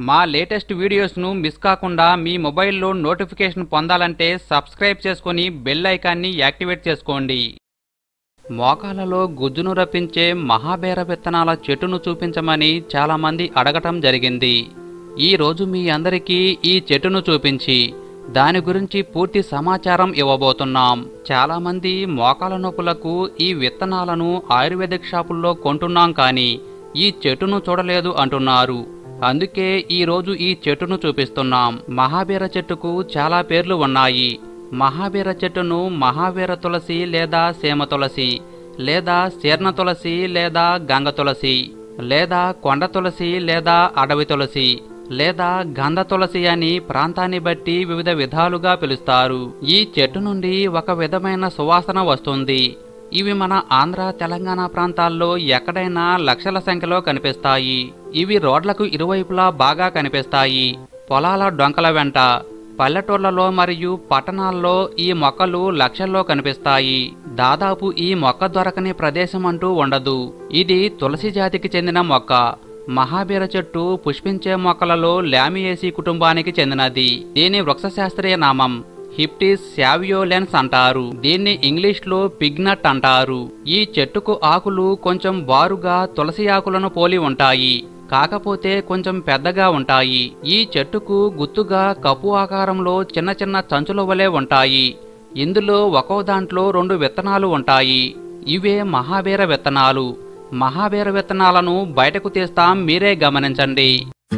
మా latest వీడియోస్ను miss కాకుండా మీ మొబైల్లో నోటిఫికేషన్ పొందాలంటే సబ్స్క్రైబ్ చేసుకొని బెల్ ఐకాన్ని యాక్టివేట్ చేసుకోండి. మోకాలలో గుజ్జును రప్పించే మహాబేర విత్తనాల చెట్టును చూపించమని చాలామంది అడగటం జరిగింది. ఈరోజు మీ అందరికీ ఈ చెట్టును చూపించి దాని గురించి పూర్తి సమాచారం ఇవ్వబోతున్నాం. చాలామంది మోకాల నొప్పులకు ఈ విత్తనాలను ఆయుర్వేదిక్ షాపుల్లో కొంటున్నాం కానీ ఈ చెట్టును చూడలేదు అంటున్నారు. అందుకే ఈరోజు ఈ చెట్టును చూపిస్తున్నాం. మహాబీర చెట్టుకు చాలా పేర్లు ఉన్నాయి. మహాబీర చెట్టును మహావీర తులసి లేదా సీమ తులసి లేదా శీర్ణ తులసి లేదా గంగ తులసి లేదా కొండ తులసి లేదా అడవి తులసి లేదా గంధ తులసి అని ప్రాంతాన్ని బట్టి వివిధ విధాలుగా పిలుస్తారు. ఈ చెట్టు నుండి ఒక విధమైన సువాసన వస్తుంది. ఇవి మన ఆంధ్ర తెలంగాణ ప్రాంతాల్లో ఎక్కడైనా లక్షల సంఖ్యలో కనిపిస్తాయి. ఇవి రోడ్లకు ఇరువైపులా బాగా కనిపిస్తాయి. పొలాల డొంకల వెంట, పల్లెటూళ్లలో మరియు పట్టణాల్లో ఈ మొక్కలు లక్షల్లో కనిపిస్తాయి. దాదాపు ఈ మొక్క దొరకని ప్రదేశం అంటూ ఉండదు. ఇది తులసి జాతికి చెందిన మొక్క. మహాబీర చెట్టు పుష్పించే మొక్కలలో లామియేసి కుటుంబానికి చెందినది. దీని వృక్షశాస్త్రీయ నామం హిప్టిస్ శావియోలెన్స్ అంటారు. దీన్ని ఇంగ్లీష్లో పిగ్నట్ అంటారు. ఈ చెట్టుకు ఆకులు కొంచెం బారుగా తులసి ఆకులను పోలి ఉంటాయి, కాకపోతే కొంచెం పెద్దగా ఉంటాయి. ఈ చెట్టుకు గుత్తుగా కప్పు ఆకారంలో చిన్న చిన్న చంచుల వలె ఉంటాయి. ఇందులో ఒక్కో దాంట్లో 2 విత్తనాలు ఉంటాయి. ఇవే మహాబీర విత్తనాలు. మహాబీర విత్తనాలను బయటకు తీస్తాం, మీరే గమనించండి.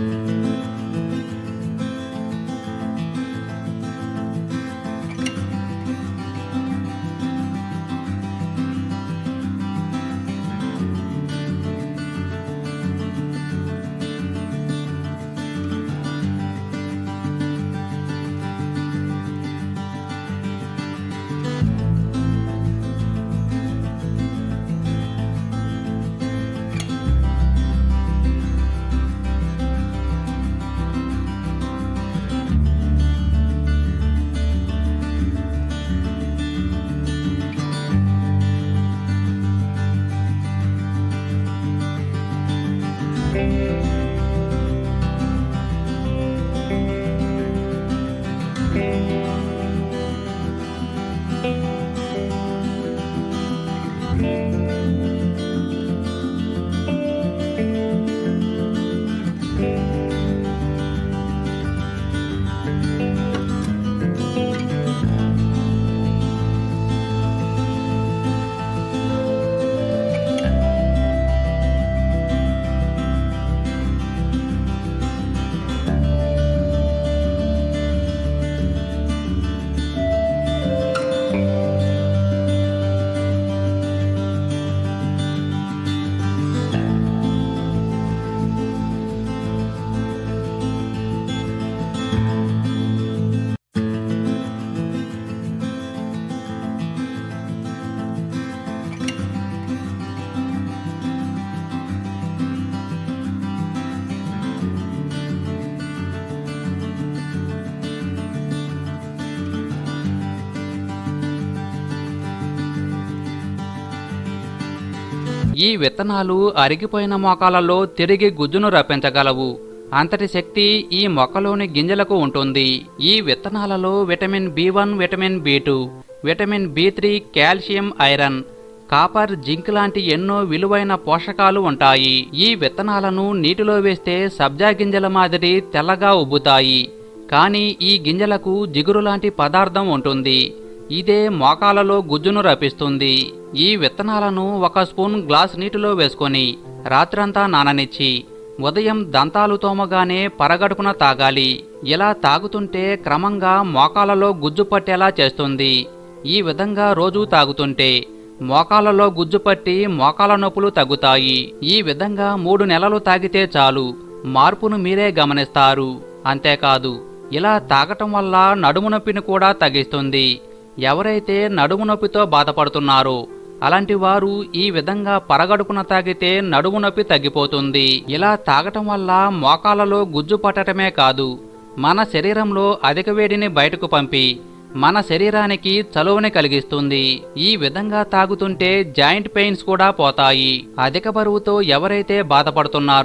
ఈ విత్తనాలు అరిగిపోయిన మొక్కలలో తిరిగి గుజ్జును రప్పించగలవు. అంతటి శక్తి ఈ మొక్కలోని గింజలకు ఉంటుంది. ఈ విత్తనాలలో vitamin B1, vitamin B2, vitamin B3, calcium, iron, copper, zinc లాంటి ఎన్నో విలువైన పోషకాలు ఉంటాయి. ఈ విత్తనాలను నీటిలో వేస్తే సబ్జా గింజల మాదిరి తెల్లగా ఉబ్బుతాయి. కానీ ఈ గింజలకు జిగురు లాంటి పదార్థం ఉంటుంది. ఇదే మోకాలలో గుజ్జును రప్పిస్తుంది. ఈ విత్తనాలను 1 స్పూన్ గ్లాస్ నీటిలో వేసుకొని రాత్రంతా నాననిచ్చి ఉదయం దంతాలు తోమగానే పరగడుపున తాగాలి. ఇలా తాగుతుంటే క్రమంగా మోకాలలో గుజ్జు పట్టేలా చేస్తుంది. ఈ విధంగా రోజూ తాగుతుంటే మోకాలలో గుజ్జు పట్టి మోకాల నొప్పులు తగ్గుతాయి. ఈ విధంగా 3 నెలలు తాగితే చాలు, మార్పును మీరే గమనిస్తారు. అంతేకాదు, ఇలా తాగటం వల్ల నడుము నొప్పిని కూడా తగ్గిస్తుంది. ఎవరైతే నడుము నొప్పితో బాధపడుతున్నారో అలాంటి వారు ఈ విధంగా పరగడుపున తాగితే నడుము నొప్పి తగ్గిపోతుంది. ఇలా తాగటం వల్ల మోకాలలో గుజ్జు పట్టటమే కాదు, మన శరీరంలో అధిక వేడిని బయటకు పంపి మన శరీరానికి చలువని కలిగిస్తుంది. ఈ విధంగా తాగుతుంటే జాయింట్ పెయిన్స్ కూడా పోతాయి. అధిక బరువుతో ఎవరైతే బాధపడుతున్నారో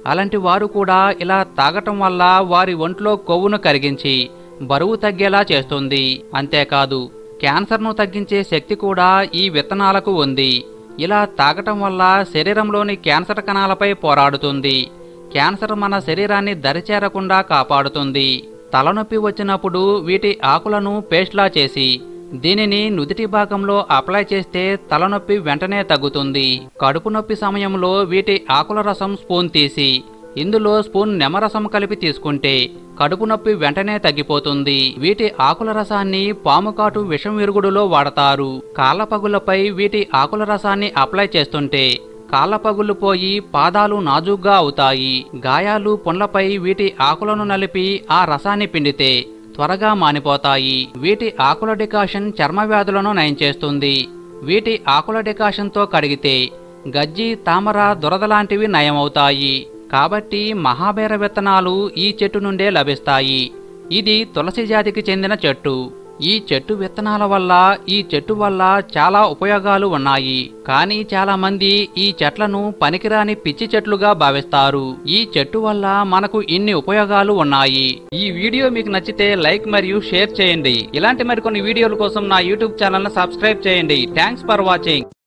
అలాంటి వారు కూడా ఇలా తాగటం వల్ల వారి ఒంట్లో కొవ్వును కరిగించి బరువు తగ్గేలా చేస్తుంది. అంతేకాదు క్యాన్సర్ను తగ్గించే శక్తి కూడా ఈ విత్తనాలకు ఉంది. ఇలా తాగటం వల్ల శరీరంలోని క్యాన్సర్ కణాలపై పోరాడుతుంది. క్యాన్సర్ మన శరీరాన్ని దరిచేరకుండా కాపాడుతుంది. తలనొప్పి వచ్చినప్పుడు వీటి ఆకులను పేస్ట్లా చేసి దీనిని నుదిటి భాగంలో అప్లై చేస్తే తలనొప్పి వెంటనే తగ్గుతుంది. కడుపు నొప్పి సమయంలో వీటి ఆకుల రసం స్పూన్ తీసి ఇందులో స్పూన్ నిమ్మరసం కలిపి తీసుకుంటే కడుపు నొప్పి వెంటనే తగ్గిపోతుంది. వీటి ఆకుల రసాన్ని పాముకాటు విషం విరుగుడులో వాడతారు. కాళ్ళపగులపై వీటి ఆకుల రసాన్ని అప్లై చేస్తుంటే కాళ్ళపగులు పోయి పాదాలు నాజూగ్గా అవుతాయి. గాయాలు పుండ్లపై వీటి ఆకులను నలిపి ఆ రసాన్ని పిండితే త్వరగా మానిపోతాయి. వీటి ఆకుల డికాషన్ చర్మ వ్యాధులను నయం చేస్తుంది. వీటి ఆకుల డికాషన్తో కడిగితే గజ్జి, తామర, దురద లాంటివి నయమవుతాయి. కాబట్టి మహాబేర విత్తనాలు ఈ చెట్టు నుండే లభిస్తాయి. ఇది తులసి జాతికి చెందిన చెట్టు. ఈ చెట్టు విత్తనాల వల్ల చాలా ఉపయోగాలు ఉన్నాయి. కానీ చాలా మంది ఈ చెట్లను పనికిరాని పిచ్చి చెట్లుగా భావిస్తారు. ఈ చెట్టు వల్ల మనకు ఇన్ని ఉపయోగాలు ఉన్నాయి. ఈ వీడియో మీకు నచ్చితే లైక్ మరియు షేర్ చేయండి. ఇలాంటి మరికొన్ని వీడియోల కోసం నా యూట్యూబ్ ఛానల్ ను సబ్స్క్రైబ్ చేయండి. Thanks for watching.